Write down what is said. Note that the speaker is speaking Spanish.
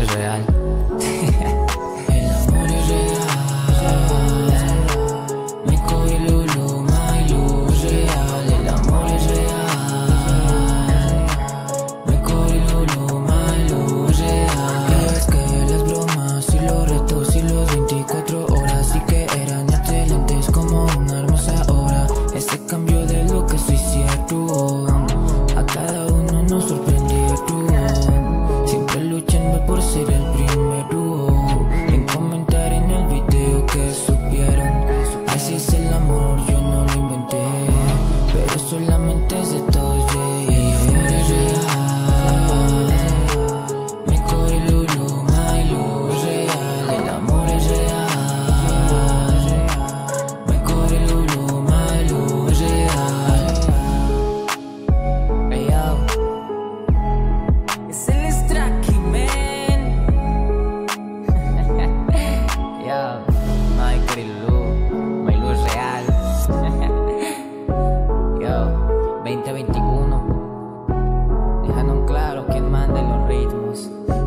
es real. El amor es real. Me coge Lulu, my luz real. El amor es real. Me coge Lulu, my luz real. Y es que las bromas y los retos y los 24 horas sí que eran excelentes como una hermosa hora. Ese cambio de lo que soy cierto, a cada uno nos sorprendió. Siempre luchando por ser el primero en comentar en el video que supieron. Así es el amor, yo no lo inventé, pero solamente es de todos, yeah. El amor es real. Me coge Lulu, my luz real. El amor es real. Me coge Lulu, my luz real. Hey, yo. Es el Stracky, man. Yo, my Lulu, my luz real. Yo, 2021, dejando en claro quién manda en los ritmos.